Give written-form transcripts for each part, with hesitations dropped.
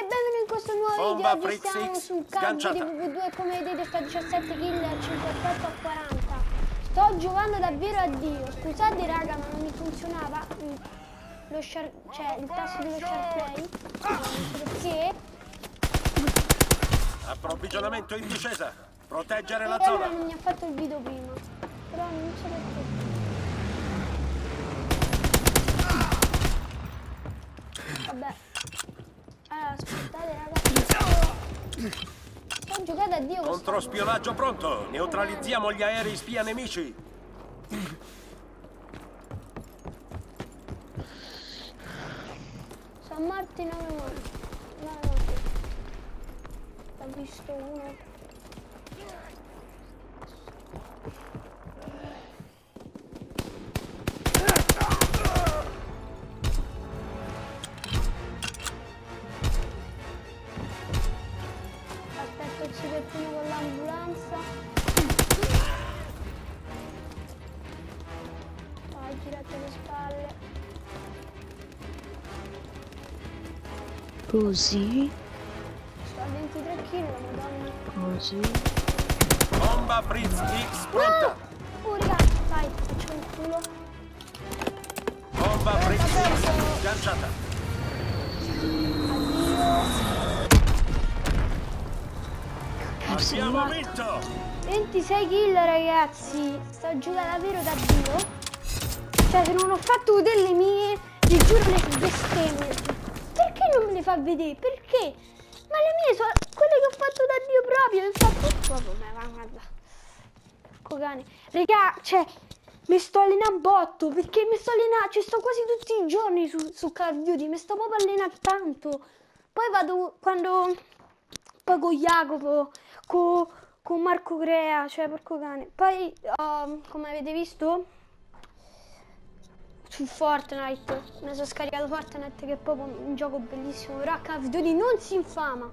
benvenuti in questo nuovo video. Oggi stiamo su Call of Duty PvP2 come vedete sto a 17 kill, 58 a 40. Sto giocando davvero a Dio. Scusate raga ma non mi funzionava lo share, cioè il tasto dello share play. Perché? Approvvigionamento in discesa. Proteggere la allora zona. non mi ha fatto il video prima. Però non so perché. Vabbè. Allora, aspettate ragazzi. Ho giocato a Dio. Controspionaggio pronto. Neutralizziamo gli aerei spia nemici. Sono morti 9 morti. 9 morti. Ho visto uno. Con l'ambulanza. Poi girate le spalle. Così. Sto a 23 kg, madonna. Così. Bomba Fritz X pronta. Raga, vai, faccio il culo. Bomba Fritz X sganciata. Addio. Abbiamo vinto! 26 kill ragazzi, sto giocando davvero da Dio. Cioè se non ho fatto delle mie, vi giuro le bestemmie. Perché non me le fa vedere? Perché? Ma le mie sono quelle che ho fatto da Dio proprio. Infatti, guarda. Porco cane. Raga, cioè, mi sto allenando botto, perché mi sto allenando, cioè sto quasi tutti i giorni su Call of Duty, mi sto proprio allenando tanto. Poi vado quando... Poi con Jacopo, con Marco Crea, cioè porco cane. Poi, come avete visto, su Fortnite, mi sono scaricato Fortnite che è proprio un gioco bellissimo, però Call of Duty non si infama.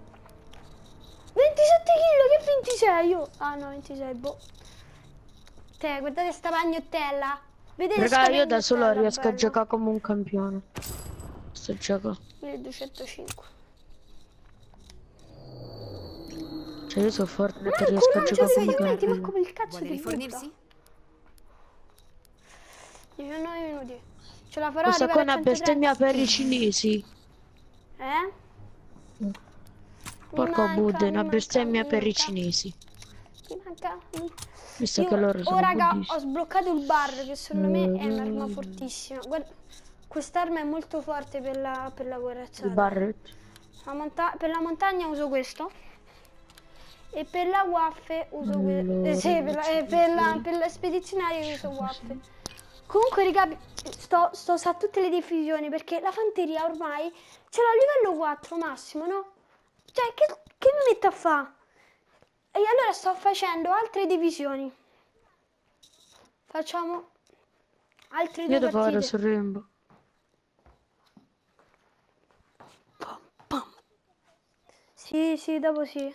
27 kg, che 26 io? Ah no, 26, boh. Te, guardate sta pagnottella. Vedete raga, io da solo riesco bella. a giocare come un campione. Sto gioco. 1205. Cioè io so Fortnite e riesco a giocare come un campione. Ma come il cazzo vuole rifornirsi? 19 minuti. Ce la farò. Questa qua è una bestemmia per i cinesi. Porco Buddha, è una bestemmia per i cinesi. Mi manca. Visto che loro sono raga, buddhisti. ho sbloccato il bar che secondo me è un'arma fortissima. Guarda, quest'arma è molto forte per la corazzata. Il barret. Per la montagna uso questo. E per la waffe uso questo. Sì, per la spedizionaria uso waffe. Comunque raga, sto a tutte le divisioni perché la fanteria ormai ce l'ho a livello 4 massimo, no? Cioè, che mi metto a fare? E allora sto facendo altre divisioni. Facciamo altre due Io devo partite. fare sul Rainbow. Sì, dopo sì.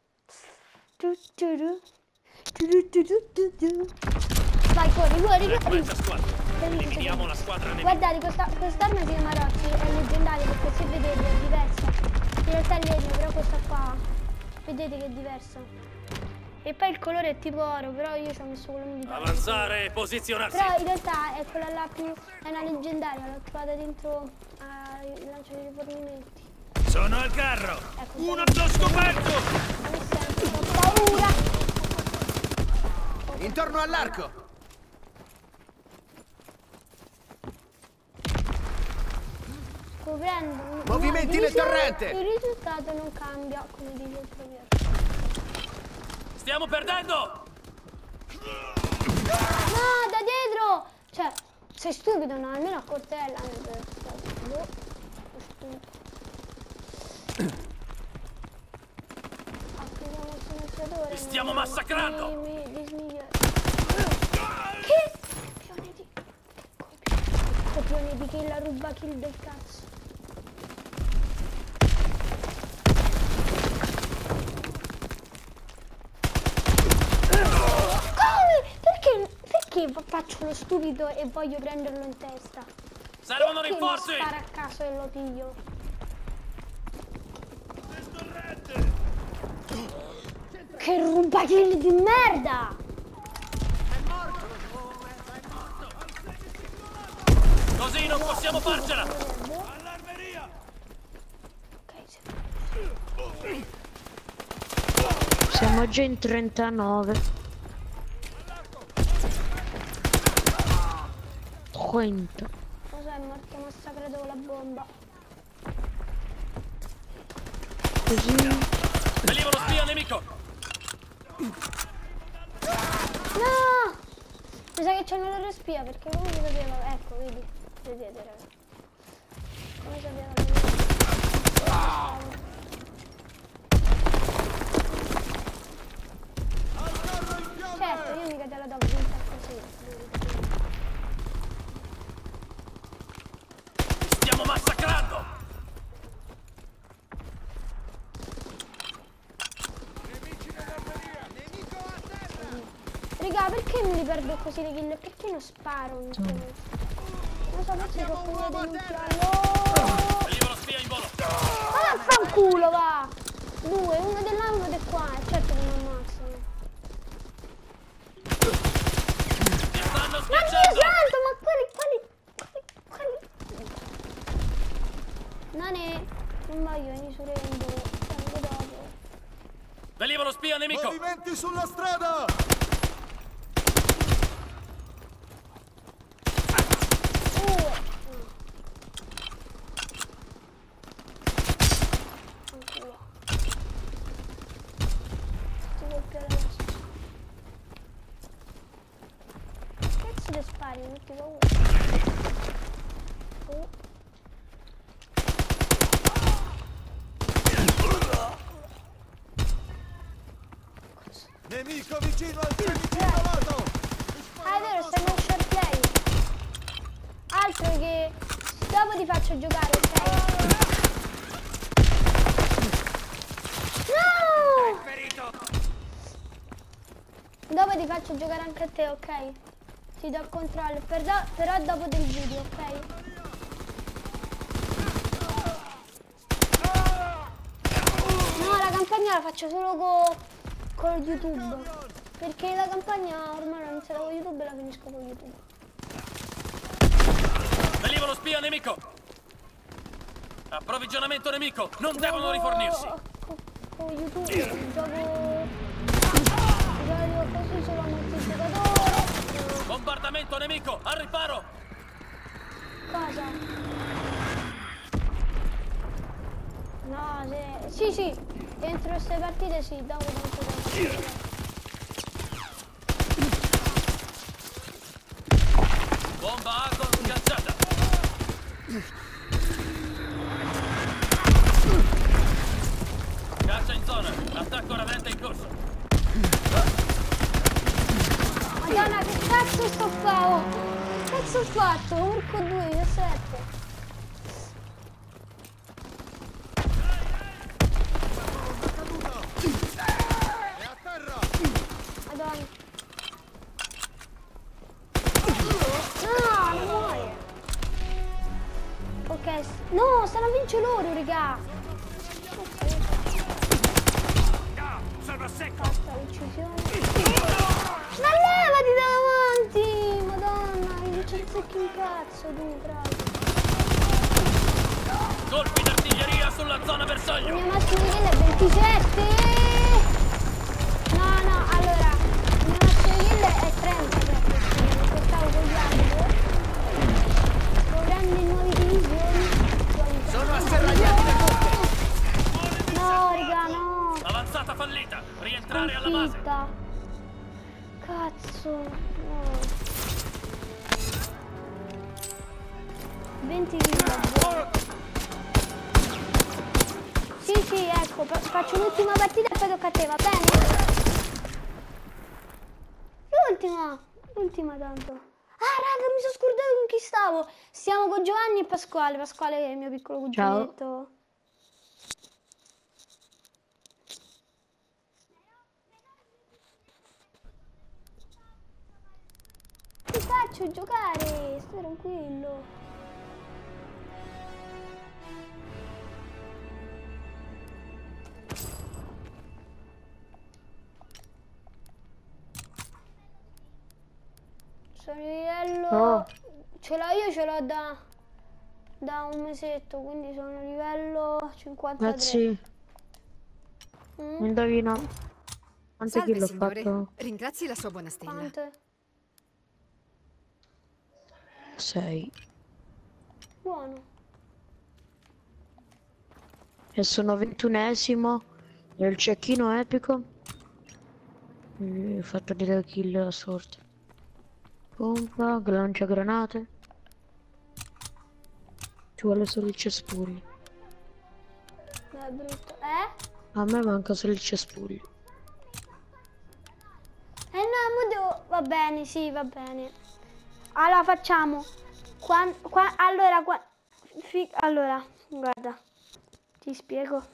Vai, corri. Eliminiamo la squadra nemica. Guardate, quest'arma si chiama Rocky, è leggendaria perché se vedete è diversa. In realtà è legno, però questa qua, vedete che è diversa. E poi il colore è tipo oro, però io ci ho messo quello militare. Avanzare e posizionarsi. Però in realtà è quella là più, è una leggendaria, l'ho trovata dentro il lancio di rifornimenti. Sono al carro. Ecco, Uno l'ho scoperto. Ho paura. Intorno all'arco. Scoprendo. Movimenti nel torrente. Il risultato non cambia, come dice il proverbio. Stiamo perdendo. No, da dietro! Cioè, sei stupido, no? Almeno a coltella. Attiviamo il silenziatore. Li stiamo massacrando! Che? Copione di kill, ruba kill del cazzo. Perché faccio lo stupido e voglio prenderlo in testa? Servono Perché rinforzi! mi spara a caso e lo piglio? Che rubakill di merda! Così non possiamo farcela! All'armeria! Ok, Siamo già in 39. 30. Cos'è morto massacrato con la bomba? Così. Veniva lo spia nemico! No! Mi sa che c'è una loro spia perché come si sapeva? Ecco, vedi? Vedete, raga. Come sapeva? Certo, io mica te la do vinta così. Stiamo massacrando! Nemici nell'armeria! Nemico a terra! Raga, perché mi li perdo così le kill? Perché non sparo? Non so, forse ho paura di allora. Veniva lo spia in volo! Ah, fanculo, va! Due, uno di là e uno di qua. Certo che mi ammazzano. Mi stanno Ma Dio schiacciando! santo, ma quali... Nane, non voglio venire su Rainbow. Vengo dopo. Veniva lo spia nemico! Movimenti sulla strada! Fanculo. Ti colpirò adesso. Cazzo ti spari, non ti paura. Oh. Nemico vicino al semicircolato! Ah, è vero, stiamo in short play. Altro che dopo ti faccio giocare, ok? No! Dopo ti faccio giocare anche a te, ok? Ti do il controllo, però dopo del video, ok? No, la campagna la faccio solo con YouTube. Perché la campagna ormai l'ho iniziata con YouTube e la finisco con YouTube. Veniva lo spia nemico! Approvvigionamento nemico! Non devono rifornirsi! Con YouTube gioco così solo a moltiplicatore. Bombardamento nemico! Al riparo! Cosa? No, sì, dentro queste partite sì, dopo tanto tempo. Bomba Argon sganciata! Caccia in zona! Attacco radente in corso! Madonna, che cazzo sto facendo? Che cazzo ho fatto? Porco 2, 17. È a terra! Madonna. No, non muore. Ok, no, stanno a vincere loro, raga. Sono secco! Basta l'uccisione. Ma levati davanti! Madonna, non c'è secchi un cazzo tu, bravo. Colpi d'artiglieria sulla zona Il bersaglio! mio massimo di kill è 27! No, allora, il mio massimo di kill è 30 per questo, mi portavo con gli altri. Sto prendendo i nuovi divisioni. Sono asserragliati le truppe! No, raga, no! Avanzata fallita! Rientrare alla base! Sconfitta. Cazzo, no. 20 kill. Sì, ecco, faccio l'ultima partita e poi tocca a te, va bene? L'ultima tanto. Ah, raga, mi sono scordato con chi stavo. Stiamo con Giovanni e Pasquale. Pasquale è il mio piccolo cuginetto. Ti faccio giocare, stai tranquillo. Sono livello... Oh. Ce l'ho io, ce l'ho da un mesetto, quindi sono livello 53. Sì, indovina. Quante Salve, kill ho signore. fatto? Ringrazi la sua buona stella. Quante? 6. Buono. E sono 21esimo nel cecchino epico. Ho fatto delle kill a sorte. Pompa, lancia granate. Ci vuole solo il cespuglio. È brutto. A me manca solo il cespuglio. No, mo devo... Va bene, sì, va bene. Allora, facciamo... Allora, guarda. Ti spiego.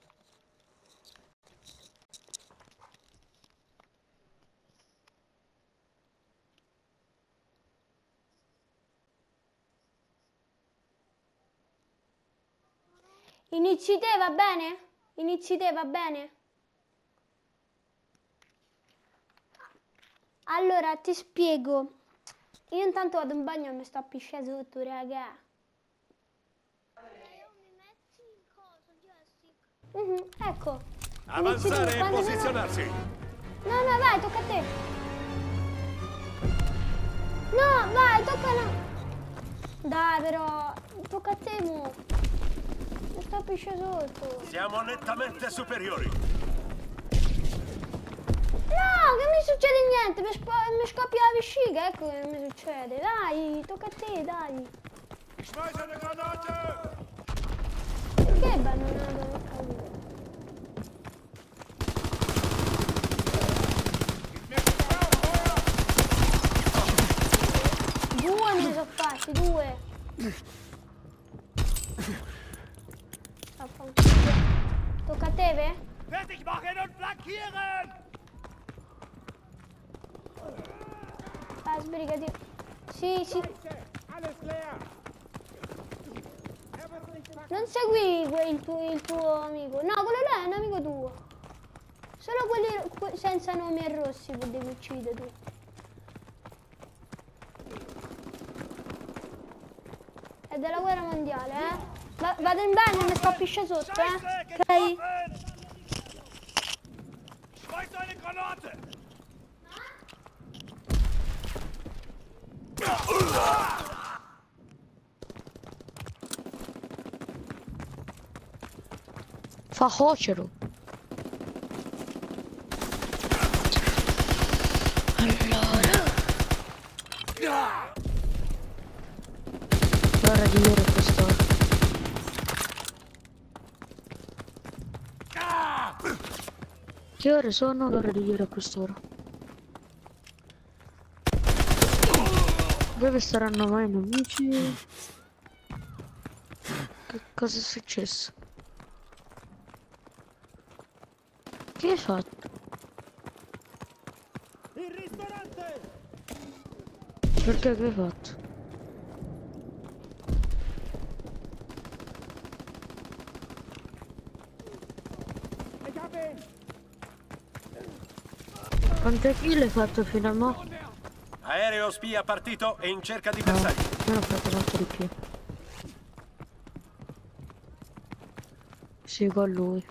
Inizi te, va bene? Inizi te, va bene? Allora, ti spiego. Io intanto vado in bagno e mi sto a pisciare sotto, raga. Ecco. Avanzare e Quando posizionarsi. No, vai, tocca a te. No, vai, tocca a... Dai, però, tocca a te, mo. Mi sto a pisciare sotto. Siamo nettamente superiori. No, che mi succede niente, mi scoppia la vescica, ecco che mi succede. Dai, tocca a te, dai. Schmeiß eine Granate! Perché è abbandonato? Non ho capito. Due me ne sono fatti, due. Tocca a te, ve? Fertig machen und flankieren! Ah, sbrigati. Sì. Alles leer! Non segui il tuo amico. No, quello là è un amico tuo. Solo quelli senza nomi e rossi che devi uccidere tu. È della guerra mondiale, eh? Vado in bagno e mi sto a pisciare sotto, Scheiße, ok? getroffen! Schmeiß eine Granate! Fa hocero. Allora di ieri quest'ora. Che ore sono? L'ora di ieri a quest'ora. Dove saranno mai i miei amici? Che cosa è successo? Che hai fatto? Il ristorante! Perché che hai fatto? Ich hab ihn! Quante kill hai fatto fino a mo'? Aereo spia partito e in cerca di No, bersagli. io ne ho fatto molto di più. Sì, con lui.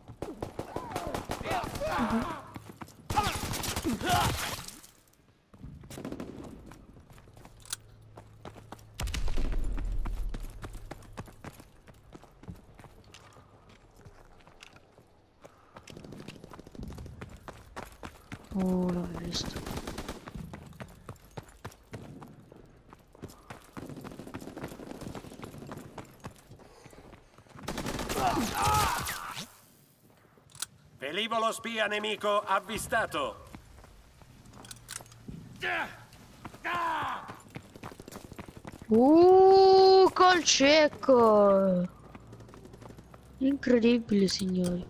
Oh, l'ho visto. Velivolo spia nemico avvistato. Col cieco! Incredibile, signori.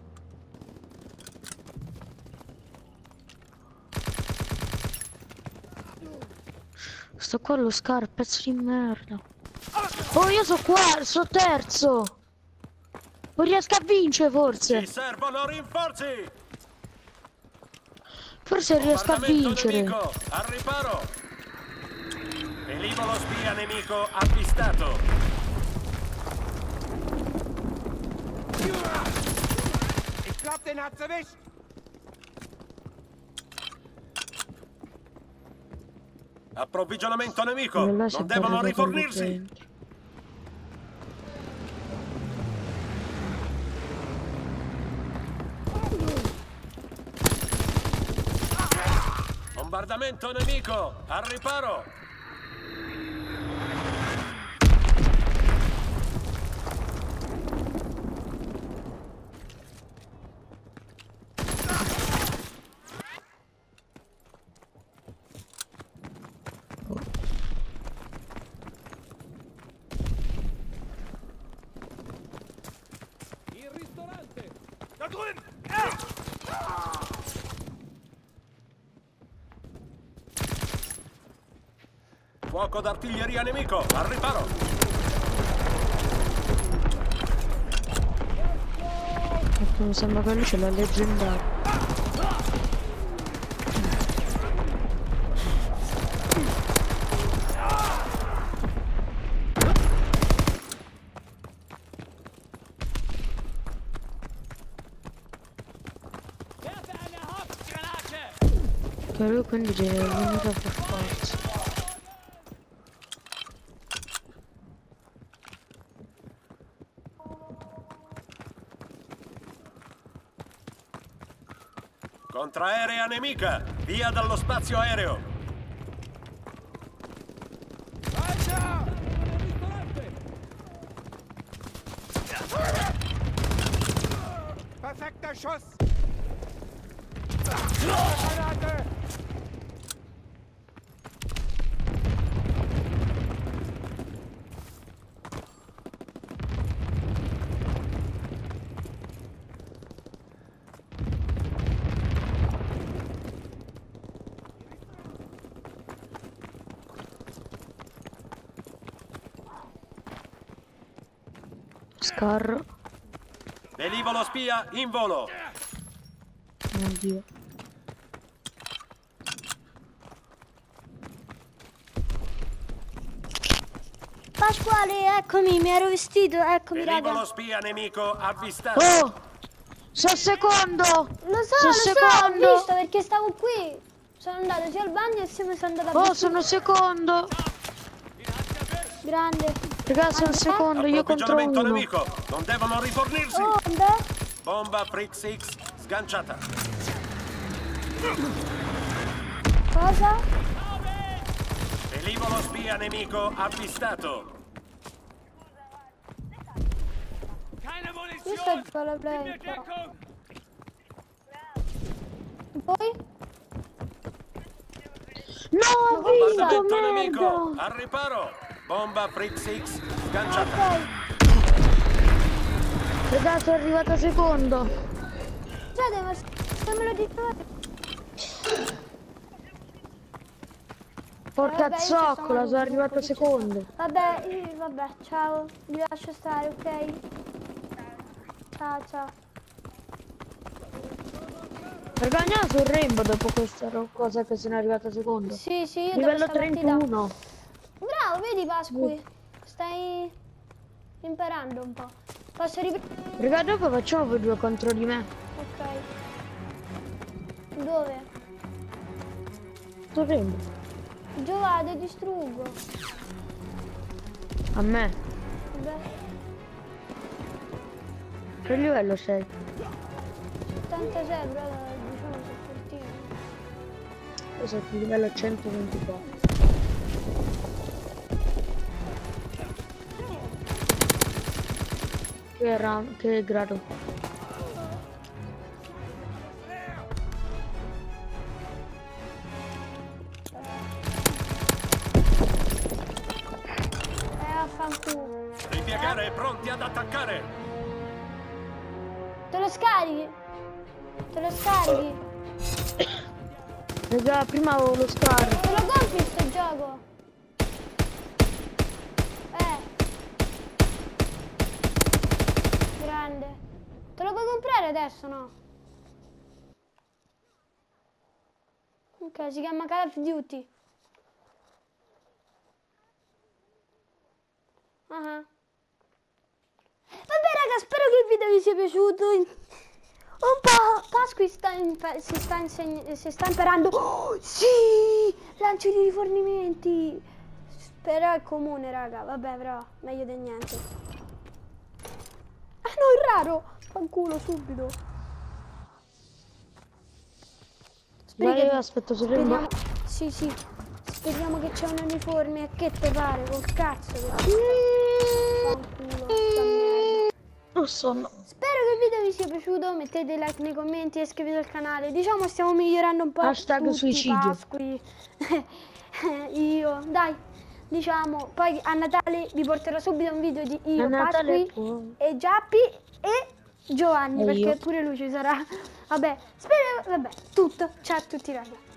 Sto qua allo scar, pezzo di merda. Oh, io sono qua, sono terzo! Non riesco a vincere, Ci forse. servono rinforzi. Forse riesco a Bombardamento vincere. nemico. Al riparo. Velivolo spia nemico avvistato. Ich glaub, den hat's erwischt. Approvvigionamento nemico. Quello là si Non è devono barricato lì rifornirsi. dentro. Bombardamento nemico. Al riparo. Il ristorante. Da drüben. Fuoco d'artiglieria nemico. Al riparo. Ecco, mi sembra che lui ce l'ha leggendario. Werte eine Hauptgranate. Che lui quindi deve venire per forza. Contraerea nemica. Via dallo spazio aereo. Weiter. Ristorante. Perfekter Schuss. Granate. Scar. Velivolo spia in volo. Oddio. Pasquale, eccomi, mi ero vestito, eccomi Velivolo raga. spia nemico avvistato. Oh! Sono secondo! Lo so, ho secondo! visto perché stavo qui. Sono andato sia al bagno e insieme sono andata a Oh, vestire. sono secondo! Grande. Raga, sono secondo, io contro Approvvigionamento uno. nemico. Non devono rifornirsi. Oh, beh. Bomba Frix X sganciata. Cosa? Velivolo spia nemico avvistato. Keine Io sto Munition. con la Mir play. Deckung. Poi? No, ho vinto, Bombardamento nemico. merda! Al riparo. Bomba Frix X sganciata. Ok. Raga, sono arrivato secondo. Scusate, ma se me lo dite... Porca Vabbè, io ci sono zoccola, sono arrivato comunque, ci secondo. Vabbè, ciao. Vi lascio stare, ok? Ciao. Raga, andiamo sul Rainbow dopo questa cosa che sono arrivato secondo. Sì, io Livello dopo sta partita... 31. Bravo, vedi Pasqui? Stai imparando un po'. Posso riprendere? Raga, dopo facciamo voi due contro di me. Ok. Dove? Sul Rainbow. Giù vado e distruggo. A me. Vabbè, Che livello sei? 86, però diciamo sono fortino. Io sono sul livello 124. Che grado? Affanculo. Ripiegare pronti ad attaccare. Te lo scarichi? Te lo scarichi? Raga, prima avevo lo scar. Te lo compri sto gioco? Grande. Te lo puoi comprare adesso, no? Ok, si chiama Call of Duty. Ah. Vabbè raga, spero che il video vi sia piaciuto. Un po' Pasqui si sta imparando. Oh, sì! Lancio di rifornimenti. Però è comune raga, vabbè però meglio di niente. Ah no, è raro. Fanculo subito. Dai, aspetto solo il speriamo, sì, speriamo che c'è un uniforme. Che te pare col cazzo? Fanculo, sta merda. non so, no. Spero che il video vi sia piaciuto, mettete like nei commenti e iscrivetevi al canale. Diciamo stiamo migliorando un po'. Hashtag tutti, suicidio. Pasqui. Io, dai, diciamo, poi a Natale vi porterò subito un video di io, Pasqui e Giappi e Giovanni, E perché io. pure lui ci sarà. Vabbè, spero, vabbè, tutto. Ciao a tutti raga.